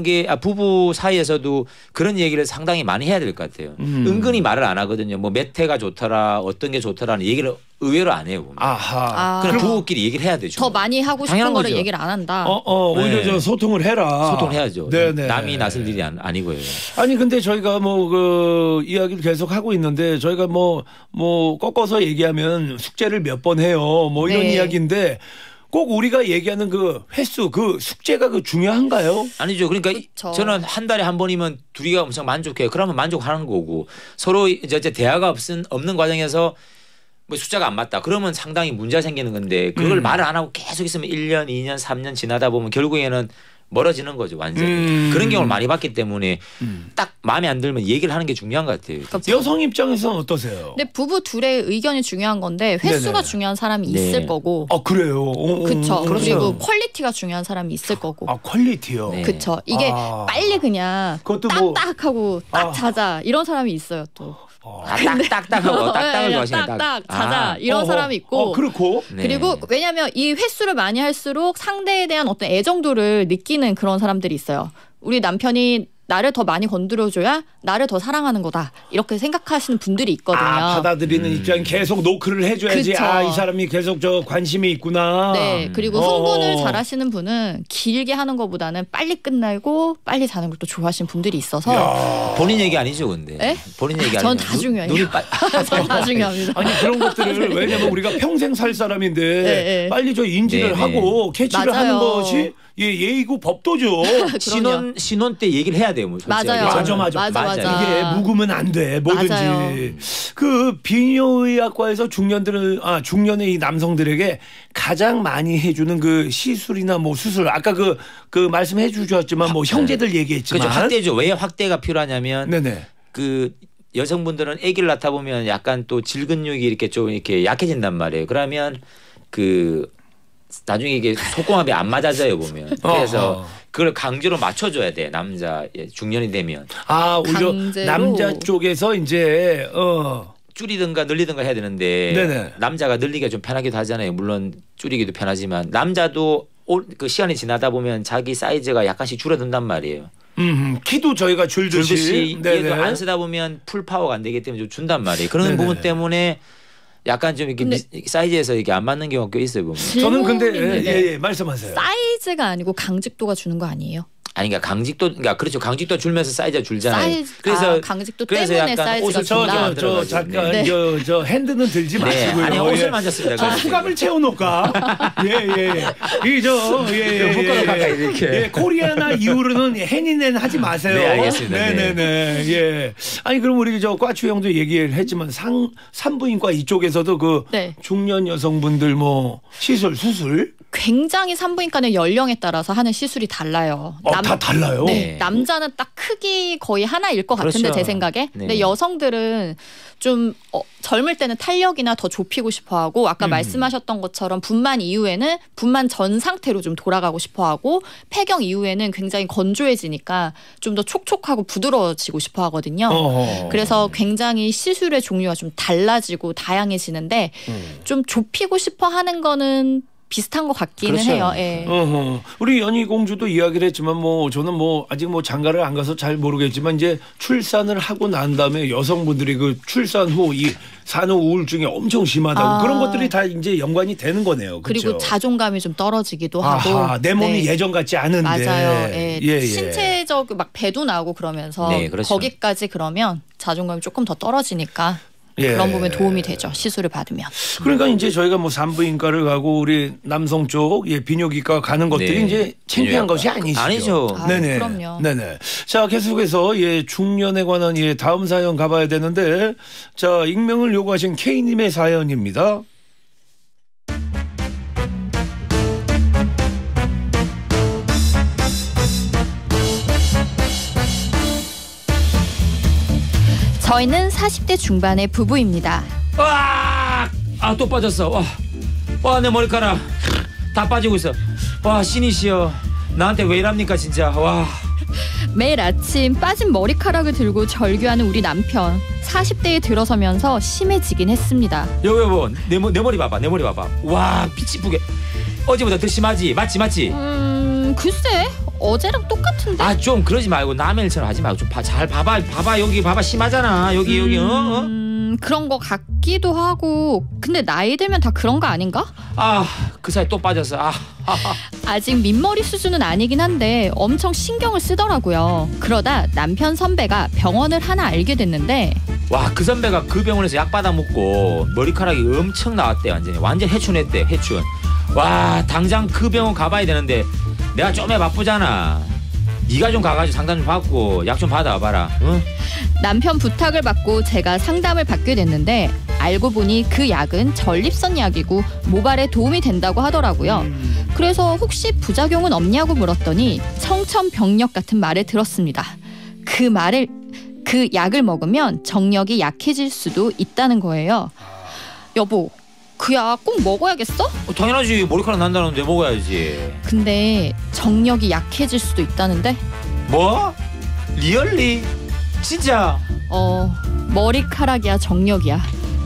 부부 사이에서도 그런 얘기를 상당히 많이 해야 될 것 같아요. 은근히 말을 안 하거든요. 뭐 몇 회가 좋더라 어떤 게 좋더라는 얘기를 의외로 안 해요. 그럼 부부끼리 얘기를 해야 되죠. 더 많이 하고 싶은 거를 얘기를 안 한다. 오히려 저 소통을 해라. 소통해야죠. 네네. 남이 나설 일이 아니고요. 아니 근데 저희가 뭐 그 이야기를 계속 하고 있는데 저희가 뭐 꺾어서 얘기하면 숙제를 몇 번 해요. 뭐 이런 이야기인데 꼭 우리가 얘기하는 그 횟수 그 숙제가 그 중요한가요? 아니죠. 그러니까 그쵸. 저는 한 달에 한 번이면 둘이가 엄청 만족해요. 그러면 만족하는 거고 서로 이제 대화가 없는 과정에서 뭐 숫자가 안 맞다. 그러면 상당히 문제가 생기는 건데 그걸 말을 안 하고 계속 있으면 1년, 2년, 3년 지나다 보면 결국에는 멀어지는 거죠. 완전히. 그런 경우를 많이 봤기 때문에 딱 마음에 안 들면 얘기를 하는 게 중요한 것 같아요. 그러니까 여성 입장에서는 어떠세요? 근데 부부 둘의 의견이 중요한 건데 횟수가 중요한 사람이 있을 거고. 그래요. 그렇죠. 그리고 퀄리티가 중요한 사람이 있을 거고. 퀄리티요. 네. 그렇죠. 이게 빨리 그냥 딱딱하고 딱 자자 이런 사람이 있어요 또. 딱딱하고 딱딱을 좋아하시네. 딱딱 자자 이런 사람이 있고. 그렇고. 그리고 왜냐하면 이 횟수를 많이 할수록 상대에 대한 어떤 애정도를 느끼는 그런 사람들이 있어요. 우리 남편이 나를 더 많이 건드려줘야 나를 더 사랑하는 거다. 이렇게 생각하시는 분들이 있거든요. 받아들이는 입장이 계속 노크를 해줘야지. 그쵸. 이 사람이 계속 저 관심이 있구나. 네. 그리고 흥분을 잘 하시는 분은 길게 하는 것보다는 빨리 끝나고 빨리 자는 걸 또 좋아하시는 분들이 있어서. 본인 얘기 아니죠, 근데. 네? 본인 얘기 아니죠. 전 다 중요해요. 전 다 중요합니다. 아니 그런 것들을 왜냐면 우리가 평생 살 사람인데 빨리 저 인지를 하고 캐치를 하는 것이 예의고 법도죠. 신혼 때 얘기를 해야 돼요. 맞아요. 맞아. 이게 묵으면 안 돼. 뭐든지. 맞아요. 그 비뇨의학과에서 중년의 이 남성들에게 가장 많이 해주는 그 시술이나 뭐 수술 아까 그 말씀해 주셨지만 뭐 형제들 얘기했지만 그렇죠. 확대죠. 왜 확대가 필요하냐면 네네. 그 여성분들은 아기를 낳다 보면 약간 또 질근육이 이렇게 좀 이렇게 약해진단 말이에요. 그러면 그 나중에 이게 속궁합이 안 맞아져요 보면. 그래서 그걸 강제로 맞춰줘야 돼. 남자 중년이 되면. 오히려 강제로. 남자 쪽에서 이제 줄이든가 늘리든가 해야 되는데 네네. 남자가 늘리기가 좀 편하기도 하잖아요. 물론 줄이기도 편하지만 남자도 그 시간이 지나다 보면 자기 사이즈가 약간씩 줄어든단 말이에요. 키도 저희가 줄듯이 얘도 안 쓰다 보면 풀 파워가 안 되기 때문에 좀 준단 말이에요. 그런 부분 때문에 약간 좀 이렇게 사이즈에서 이게 안 맞는 경우가 꽤 있어요 보면. 저는 근데 말씀하세요. 사이즈가 아니고 강직도가 주는 거 아니에요? 아니 그러니까 강직도 그렇죠. 강직도 줄면서 사이즈가 줄잖아요. 그래서 강직도 그래서 때문에 약간 사이즈가 옷을 준다. 저 잠깐 저 핸드는 들지 마시고요. 아니 옷을 만졌습니다. 후감을 채워놓을까? 손가락 가까이 이렇게. 코리아나 이후로는 해니는 하지 마세요. 네, 알겠습니다. 네네네. 아니 그럼 우리 저 과추 형도 얘기를 했지만 산부인과 이쪽에서도 그 중년 여성분들 뭐 수술 굉장히 산부인과는 연령에 따라서 하는 시술이 달라요. 다 달라요? 네. 남자는 딱 크기 거의 하나일 것 같은데 그렇죠. 제 생각에. 네. 근데 여성들은 좀 젊을 때는 탄력이나 더 좁히고 싶어하고 아까 말씀하셨던 것처럼 분만 이후에는 분만 전 상태로 좀 돌아가고 싶어하고 폐경 이후에는 굉장히 건조해지니까 좀 더 촉촉하고 부드러워지고 싶어하거든요. 그래서 굉장히 시술의 종류가 좀 달라지고 다양해지는데 좀 좁히고 싶어하는 거는 비슷한 것 같기는 그렇죠. 해요. 예. 우리 연희 공주도 이야기를 했지만 뭐 저는 뭐 아직 뭐 장가를 안 가서 잘 모르겠지만 이제 출산을 하고 난 다음에 여성분들이 그 출산 후 이 산후 우울증이 엄청 심하다고 그런 것들이 다 이제 연관이 되는 거네요. 그렇죠? 그리고 자존감이 좀 떨어지기도 하고. 내 몸이 예전 같지 않은데. 맞아요. 예. 신체적 막 배도 나고 그러면서 그렇죠. 거기까지 그러면 자존감이 조금 더 떨어지니까 그런 부분에 도움이 되죠. 시술을 받으면. 그러니까 이제 저희가 뭐 산부인과를 가고 우리 남성 쪽 비뇨기과 가는 것들이 이제 창피한 것이 아니시죠? 아니죠. 네네. 그럼요. 네네. 자 계속해서 중년에 관한 다음 사연 가봐야 되는데 자 익명을 요구하신 K님의 사연입니다. 저희는 40대 중반의 부부입니다. 또 빠졌어. 와, 내 머리카락 다 빠지고 있어. 와, 신이시여. 나한테 왜 이랍니까 진짜. 와. 매일 아침 빠진 머리카락을 들고 절규하는 우리 남편. 40대에 들어서면서 심해지긴 했습니다. 여보, 내 머리 봐봐. 내 머리 봐봐. 와, 빛이 쁘게. 어제보다 더 심하지? 맞지? 글쎄 어제랑 똑같은데. 아, 좀 그러지 말고 남의 일처럼 하지 말고 좀 잘 봐봐. 여기 봐봐. 심하잖아. 여기. 그런 거 같기도 하고. 근데 나이 들면 다 그런 거 아닌가? 아, 그 사이 또 빠졌어. 아직 민머리 수준은 아니긴 한데 엄청 신경을 쓰더라고요. 그러다 남편 선배가 병원을 하나 알게 됐는데, 와, 그 선배가 그 병원에서 약 받아 먹고 머리카락이 엄청 나왔대. 완전 해춘했대. 해춘. 와, 당장 그 병원 가봐야 되는데 내가 좀 바쁘잖아. 네가 좀 가가지고 상담 좀 받고 약 좀 받아와봐라. 응? 남편 부탁을 받고 제가 상담을 받게 됐는데, 알고 보니 그 약은 전립선 약이고 모발에 도움이 된다고 하더라고요. 그래서 혹시 부작용은 없냐고 물었더니 청천벽력 같은 말을 들었습니다. 그 약을 먹으면 정력이 약해질 수도 있다는 거예요. 여보, 그 약 꼭 먹어야겠어? 당연하지. 머리카락 난다는데 먹어야지. 근데 정력이 약해질 수도 있다는데? 뭐? 리얼리? 진짜? 머리카락이야 정력이야.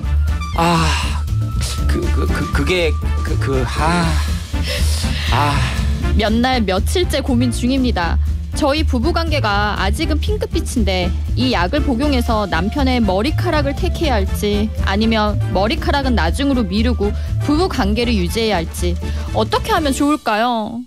몇 날 며칠째 고민 중입니다. 저희 부부관계가 아직은 핑크빛인데 이 약을 복용해서 남편의 머리카락을 택해야 할지, 아니면 머리카락은 나중으로 미루고 부부관계를 유지해야 할지 어떻게 하면 좋을까요?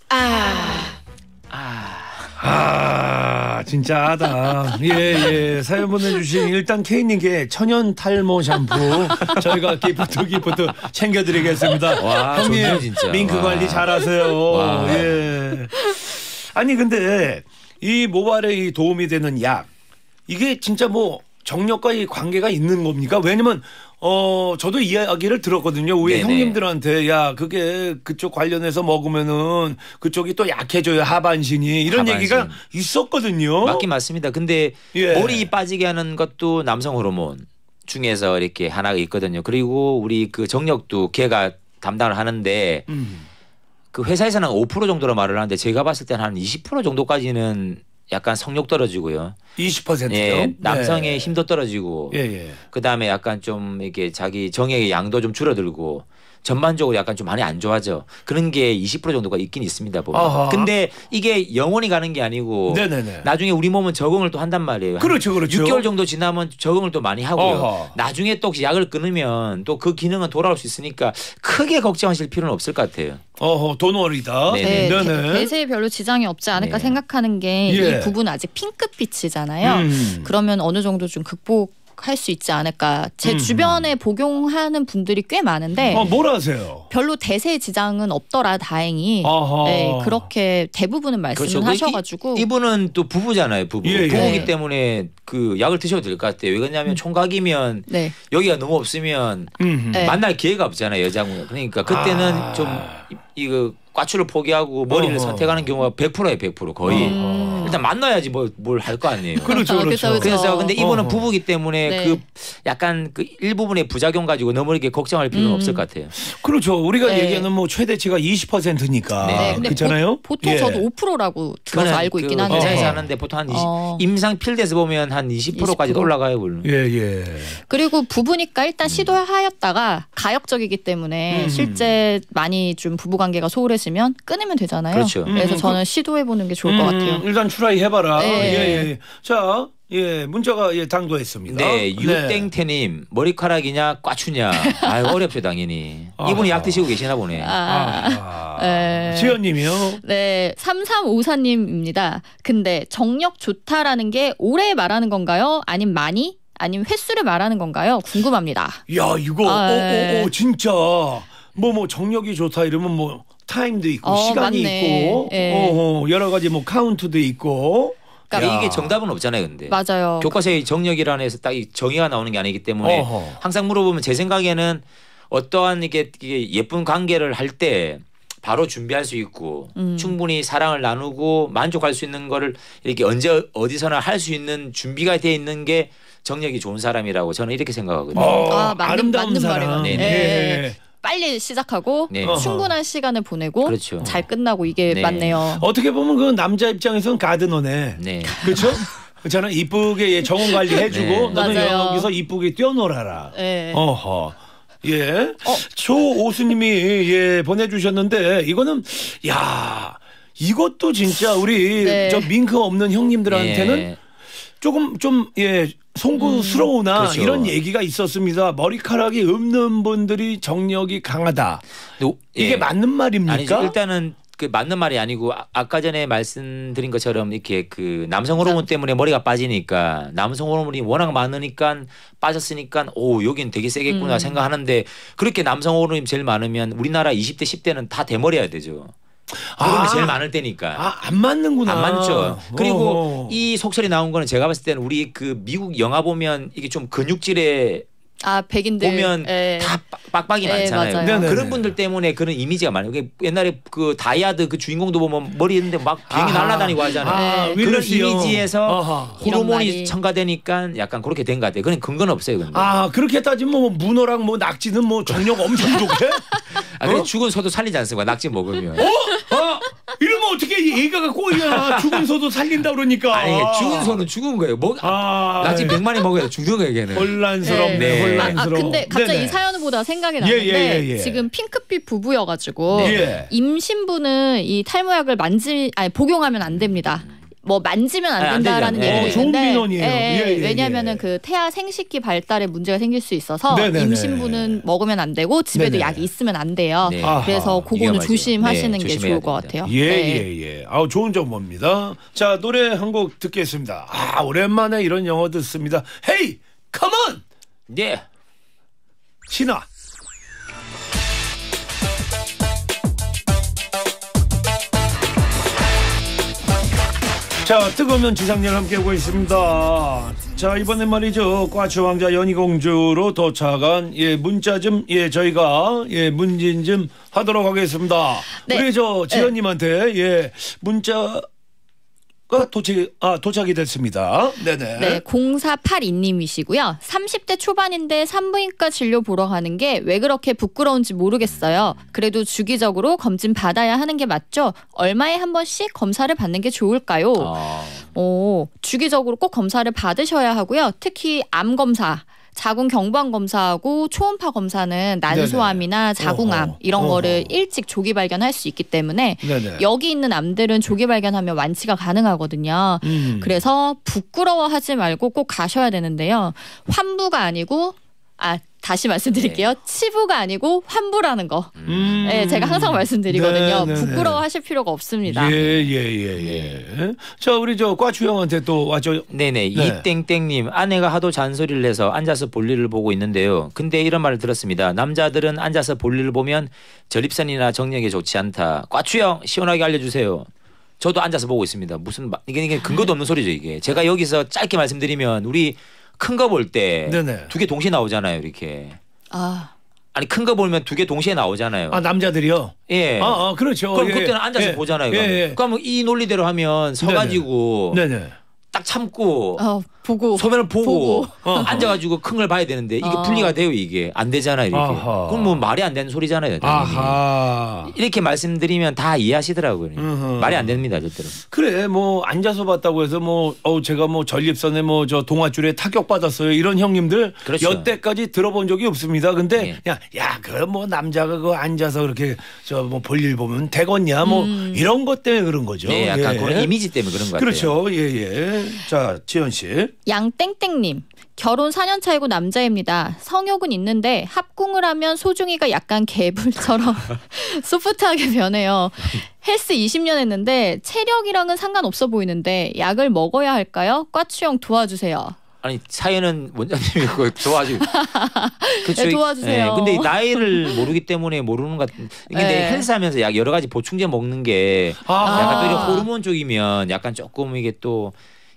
진짜하다. 예. 사연 보내주신 일단 K님께 천연 탈모 샴푸 저희가 기프트 챙겨드리겠습니다. 와, 형님, 좋네요, 진짜. 링크 관리 잘하세요. 와. 예. 아니 근데 이 모발에 이 도움이 되는 약, 이게 진짜 뭐 정력과 이 관계가 있는 겁니까? 왜냐면 저도 이야기를 들었거든요. 우리 네네. 형님들한테 야 그게 그쪽 관련해서 먹으면은 그쪽이 또 약해져요, 하반신이, 이런 하반신. 얘기가 있었거든요. 맞긴 맞습니다. 근데 예. 머리 빠지게 하는 것도 남성 호르몬 중에서 이렇게 하나가 있거든요. 그리고 우리 그 정력도 걔가 담당을 하는데 그 회사에서는 5% 정도로 말을 하는데 제가 봤을 때는 한 20% 정도까지는 약간 성욕 떨어지고요. 20%요? 예, 남성의 네. 힘도 떨어지고, 그다음에 약간 좀 이렇게 자기 정액의 양도 좀 줄어들고, 전반적으로 약간 좀 많이 안 좋아져. 그런 게 20% 정도가 있긴 있습니다, 보면. 아하. 근데 이게 영원히 가는 게 아니고 네네네. 나중에 우리 몸은 적응을 또 한단 말이에요. 그렇죠. 6개월 정도 지나면 적응을 또 많이 하고요. 아하. 나중에 또 혹시 약을 끊으면 또 그 기능은 돌아올 수 있으니까 크게 걱정하실 필요는 없을 것 같아요. 돈월이다. 네네. 대세에 별로 지장이 없지 않을까 네. 생각하는 게, 예. 이 부분은 아직 핑크빛이잖아요. 그러면 어느 정도 좀 극복할 수 있지 않을까. 제 주변에 복용하는 분들이 꽤 많은데 뭘 하세요? 별로 대세에 지장은 없더라, 다행히. 아하. 네, 그렇게 대부분은 말씀을 그렇죠. 하셔가지고. 이분은 또 부부잖아요. 부부. 예, 예. 부부기 네. 때문에 그 약을 드셔도 될 것 같아요. 왜냐하면 총각이면 네. 여기가 너무 없으면 네. 만날 기회가 없잖아요, 여자분. 그러니까 그때는 좀 이거 과추를 포기하고 머리를 선택하는 경우가 100%예요, 100% 거의. 일단 만나야지 뭘 할 거 아니에요. 그렇죠. 그래서 근데 이분은 부부기 때문에 네. 그 약간 그 일부분의 부작용 가지고 너무 이렇게 걱정할 필요는 없을 것 같아요. 그렇죠. 우리가 네. 얘기하는 뭐 최대치가 20%니까. 네. 근데 그렇잖아요. 보통 예. 저도 5%라고 들어서 알고 있긴 한데. 회사에서 하는데 보통 한 20, 어. 임상 필드에서 보면 한 20%까지도 20%? 올라가요, 물론. 예. 그리고 부부니까 일단 시도하였다가 가역적이기 때문에 실제 많이 좀 부부관계가 소홀해지면 끊으면 되잖아요. 그렇죠. 그래서 저는 시도해보는 게 좋을 것 같아요. 일단 트라이 해봐라. 네. 예. 자, 문자가 당도했습니다. 네, 유땡태님 머리카락이냐 과추냐. 아유 어렵죠 당연히. 이분이 약 드시고 계시나 보네. 네. 지연님이요. 네, 3354님입니다. 근데 정력 좋다라는 게 오래 말하는 건가요? 아니면 많이? 아니면 횟수를 말하는 건가요? 궁금합니다. 야, 이거 네. 진짜 뭐 정력이 좋다 이러면 뭐 타임도 있고 시간이 맞네. 있고 네. 여러 가지 뭐 카운트도 있고. 그러니까 야. 이게 정답은 없잖아요, 근데. 맞아요. 교과서에 정력이라는 해서 딱 이 정의가 나오는 게 아니기 때문에 어허. 항상 물어보면 제 생각에는 어떠한 이게 예쁜 관계를 할 때 바로 준비할 수 있고 충분히 사랑을 나누고 만족할 수 있는 거를 이렇게 언제 어디서나 할 수 있는 준비가 돼 있는 게 정력이 좋은 사람이라고 저는 이렇게 생각하거든요. 맞는 아름다운 사람. 말이에요. 네네. 예. 빨리 시작하고 네. 충분한 시간을 보내고 그렇죠. 잘 끝나고 이게 네. 맞네요. 어떻게 보면 그 남자 입장에서는 가드너네. 네. 그렇죠? 그렇잖아. 이쁘게 정원 관리 해주고 네. 너는 맞아요. 여기서 이쁘게 뛰어놀아라. 네. 어허. 예. 조오수님이 예 보내주셨는데 이거는 야 이것도 진짜 우리 네. 저 밍크 없는 형님들한테는 네. 조금 좀 예 송구스러우나 그렇죠. 이런 얘기가 있었습니다. 머리카락이 없는 분들이 정력이 강하다. 또, 이게 예. 맞는 말입니까? 아니죠. 일단은 그 맞는 말이 아니고 아까 전에 말씀드린 것처럼 이렇게 그 남성 호르몬 때문에 머리가 빠지니까 남성 호르몬이 워낙 많으니까 빠졌으니까 오 여긴 되게 세겠구나 생각하는데 그렇게 남성 호르몬이 제일 많으면 우리나라 20대 10대는 다 대머리여야 되죠. 그러면 제일 많을 때니까. 안 맞는구나. 안 맞죠. 그리고 어허. 이 속설이 나온 거는 제가 봤을 때는 우리 그 미국 영화 보면 이게 좀 근육질에 백인들 보면 예. 다 빡빡이 네, 많잖아요. 맞아요. 네네네. 그런 분들 때문에 그런 이미지가 많아요. 옛날에 그 다이아드 그 주인공도 보면 머리 있는데 막 비행기 날아다니고 하잖아요. 네. 그런 윌리스 형. 이미지에서 어허. 이런 호르몬이 말이. 첨가되니까 약간 그렇게 된 것 같아요. 그런 근거는 없어요. 근데. 그렇게 따지면 뭐 문어랑 뭐 낙지는 뭐 정력 엄청 좋게? 그래 죽은 소도 살리지 않습니까? 낙지 먹으면. 이러면 어떻게 얘가 꼬이잖아. 죽은 소도 살린다 그러니까. 아니 죽은 소는 죽은 거예요. 낙지 100마리 먹어야 죽는 거예요. 걔는. 혼란스럽네. 네. 혼란스러워. 근데 갑자기 네네. 이 사연을 보다 생각이 났는데 예. 지금 핑크빛 부부여가지고 네. 임신부는 이 탈모약을 복용하면 안 됩니다. 뭐 만지면 안 안 된다라는 되죠. 얘기가 좋은 있는데 민원이에요. 예. 왜냐하면은 그 태아 생식기 발달에 문제가 생길 수 있어서 네네네. 임신부는 먹으면 안 되고 집에도 네네. 약이 있으면 안 돼요. 네. 그래서 아하. 그거는 위험하죠. 조심하시는 네, 게 조심해야 좋을 것 됩니다. 같아요. 예, 네. 예. 좋은 정보입니다. 자, 노래 한 곡 듣겠습니다. 오랜만에 이런 영어 듣습니다. Hey, come on! 네. 신화. 자, 뜨거운 지상렬 함께하고 있습니다. 자, 이번엔 말이죠. 과추왕자 연희공주로 도착한 문자 좀 저희가 문진 좀 하도록 하겠습니다. 네. 우리 지연님한테 문자가 도착이 됐습니다. 네네. 네, 0482님이시고요. 30대 초반인데 산부인과 진료 보러 가는 게 왜 그렇게 부끄러운지 모르겠어요. 그래도 주기적으로 검진 받아야 하는 게 맞죠? 얼마에 한 번씩 검사를 받는 게 좋을까요? 주기적으로 꼭 검사를 받으셔야 하고요. 특히 암 검사. 자궁 경부암 검사하고 초음파 검사는 난소암이나 자궁암 어허. 이런 어허. 거를 일찍 조기 발견할 수 있기 때문에 네네. 여기 있는 암들은 조기 발견하면 완치가 가능하거든요. 그래서 부끄러워하지 말고 꼭 가셔야 되는데요. 환부가 아니고 다시 말씀드릴게요. 치부가 아니고 환부라는 거. 네, 제가 항상 말씀드리거든요. 네네네. 부끄러워하실 필요가 없습니다. 예. 자, 우리 과추 형한테 또 왔죠. 네네. 이땡땡님 아내가 하도 잔소리를 해서 앉아서 볼일을 보고 있는데요. 근데 이런 말을 들었습니다. 남자들은 앉아서 볼일을 보면 전립선이나 정력에 좋지 않다. 과추형 시원하게 알려주세요. 저도 앉아서 보고 있습니다. 무슨 이게 근거도 없는 소리죠 이게. 제가 여기서 짧게 말씀드리면 우리 큰 거 볼 때 두 개 동시에 나오잖아요 이렇게. 아니 큰 거 보면 두 개 동시에 나오잖아요. 남자들이요? 예. 그렇죠. 그럼 그때는 앉아서 보잖아요. 그러면 이 논리대로 하면 서가지고 네네. 딱 참고 보고 소변을 보고 앉아가지고 큰 걸 봐야 되는데 이게 분리가 돼요 이게 안 되잖아요 이렇게. 그럼 뭐 말이 안 되는 소리잖아요. 이렇게 말씀드리면 다 이해하시더라고요. 말이 안 됩니다 절대로. 그래 뭐 앉아서 봤다고 해서 제가 전립선에 저 동아줄에 타격 받았어요 이런 형님들 그렇죠. 여태까지 들어본 적이 없습니다. 근데 그럼 남자가 앉아서 그렇게 볼일 보면 되겠냐 이런 것 때문에 그런 거죠. 네, 약간 그런 이미지 때문에 그런 것 같아요. 그렇죠. 예. 자, 지연 씨. 양땡땡님. 결혼 4년 차이고 남자입니다. 성욕은 있는데 합궁을 하면 소중이가 약간 개불처럼 소프트하게 변해요. 헬스 20년 했는데 체력이랑은 상관없어 보이는데 약을 먹어야 할까요? 과추형 도와주세요. 아니 사연은 원장님이 그거 도와주고 네, 도와주세요. 네, 근데 나이를 모르기 때문에 모르는 것 같은. 근데 헬스하면서 약 여러 가지 보충제 먹는 게 약간 또 이런 호르몬 쪽이면 약간 조금 이게 또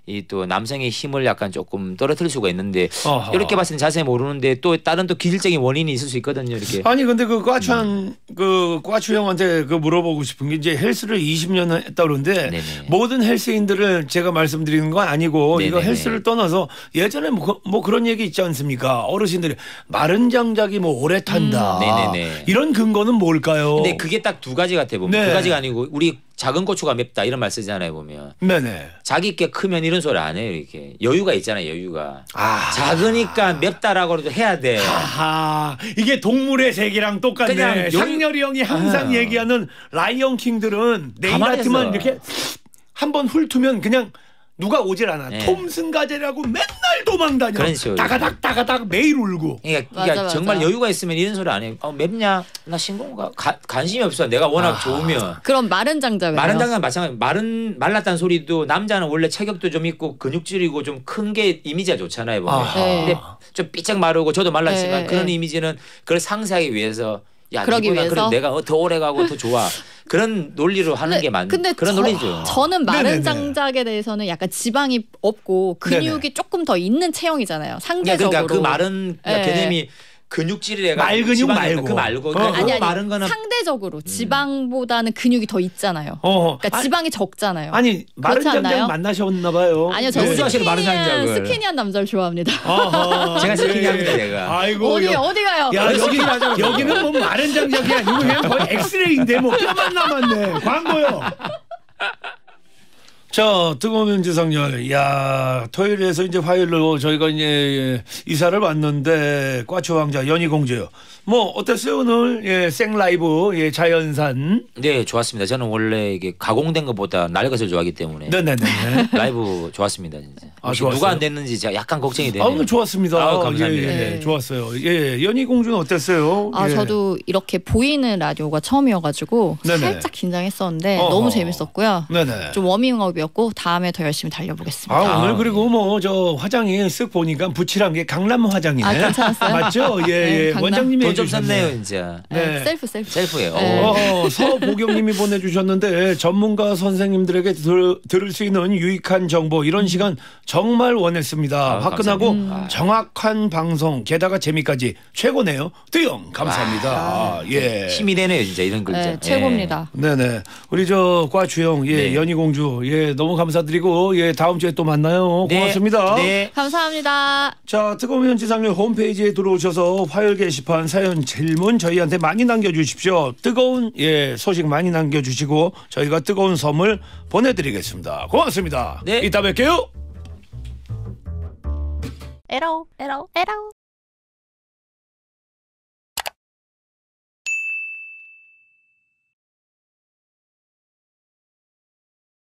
이 또 남성의 힘을 약간 조금 떨어뜨릴 수가 있는데 어허. 이렇게 봤을 때 자세히 모르는데 또 다른 또 기질적인 원인이 있을 수 있거든요. 이렇게. 아니 근데 그 과추 형한테 그 물어보고 싶은 게 이제 헬스를 20년 했다 그러는데 네네. 모든 헬스인들을 제가 말씀드리는 건 아니고 이거 네네네. 헬스를 떠나서 예전에 뭐 그런 얘기 있지 않습니까? 어르신들이 마른 장작이 뭐 오래 탄다. 네네네. 이런 근거는 뭘까요? 근데 그게 딱 두 가지 같아요. 보면 네. 두 가지가 아니고 우리 작은 고추가 맵다 이런 말 쓰잖아요. 보면 네네. 자기 게 크면 이런 소리 안 해요. 이렇게 여유가 있잖아요. 여유가. 아. 작으니까 맵다라고도 해야 돼. 아하, 이게 동물의 세계랑 똑같네. 그냥 상렬이 형이 항상 얘기하는 라이언 킹들은 네일 가만히 아트만 있어. 이렇게 한번 훑으면 그냥 누가 오질 않아. 네. 톰슨 가젤이라고 맨날 도망다녀. 그런 식으로. 다가닥 매일 울고. 그러니까 맞아. 정말 여유가 있으면 이런 소리 안 해요. 맵냐? 나 싱거운가? 관심이 없어. 내가 워낙 좋으면. 그럼 마른 장자 왜요? 마른 장난 마찬가지. 말랐다는 소리도 남자는 원래 체격도 좀 있고 근육질이고 좀 큰 게 이미지가 좋잖아요. 보면. 네. 근데 좀 삐쩍 마르고 저도 말랐지만 네, 그런 네. 이미지는 그걸 상쇄하기 위해서 야, 그러기 니보다 위해서? 그럼 내가 더 오래 가고 더 좋아. 그런 논리로 하는 게 근데 그런 논리죠. 저는 마른 네네네. 장작에 대해서는 약간 지방이 없고 근육이 네네. 조금 더 있는 체형이잖아요. 상대적으로. 그러니까 그 마른 네. 개념이 근육질이래가 말근육 말고. 그 말고 아니 마른 거는 상대적으로 지방보다는 근육이 더 있잖아요. 그러니까 지방이 적잖아요. 아니 마른 그렇지 않나요? 장작 만나셨나 봐요. 아니요, 저 너무 좋아하시는 마른 장작을. 스키니한 남자를 좋아합니다. 어허. 제가 스키니합니다, 예. 제가. 아이고. 어디 가요? 야 여기는 뭐 마른 장작이 아니고 그냥 거의 엑스레이인데 뭐 뼈만 남았네. 광고요. 자, 뜨거운 현지상렬. 야, 토요일에서 이제 화요일로 저희가 이제 이사를 왔는데 과추왕자 연희공주요. 뭐 어땠어요 오늘? 예, 생라이브 예, 자연산. 네, 좋았습니다. 저는 원래 이게 가공된 것보다 날 것을 좋아하기 때문에 네네네. 라이브 좋았습니다, 진짜. 아, 혹시 좋았어요? 누가 안 됐는지 제가 약간 걱정이 되네요. 오늘 좋았습니다. 아우, 감사합니다. 예, 예, 네. 좋았어요. 예, 연희공주는 어땠어요? 예. 저도 이렇게 보이는 라디오가 처음이어가지고 네네. 살짝 긴장했었는데 어허. 너무 재밌었고요. 네네. 좀 워밍업이었고 다음에 더 열심히 달려보겠습니다. 오늘 아, 그리고 뭐 저 화장이 쓱 보니까 붙이란 게 강남 화장이네. 아, 괜찮았어요? 맞죠? 예, 네, 예. 강남. 원장님이 돈 좀 해주셨네. 썼네요, 진짜. 네. 셀프. 셀프예요. 네. 서보경님이 보내주셨는데 전문가 선생님들에게 들을 수 있는 유익한 정보 이런 시간 정말 원했습니다. 아, 화끈하고 감사합니다. 정확한 방송 게다가 재미까지 최고네요. 뜨영 감사합니다. 예. 힘이 되네요, 진짜 이런 글자. 네, 최고입니다. 네네. 우리 저 과주영, 예, 네. 연희공주, 예, 너무 감사드리고, 예, 다음 주에 또 만나요. 네. 고맙습니다. 네. 감사합니다. 자, 뜨거운 현지상렬 홈페이지에 들어오셔서 화요일 게시판 사연 질문 저희한테 많이 남겨주십시오. 뜨거운 예 소식 많이 남겨주시고 저희가 뜨거운 선물 보내드리겠습니다. 고맙습니다. 네. 이따 뵐게요. 에러.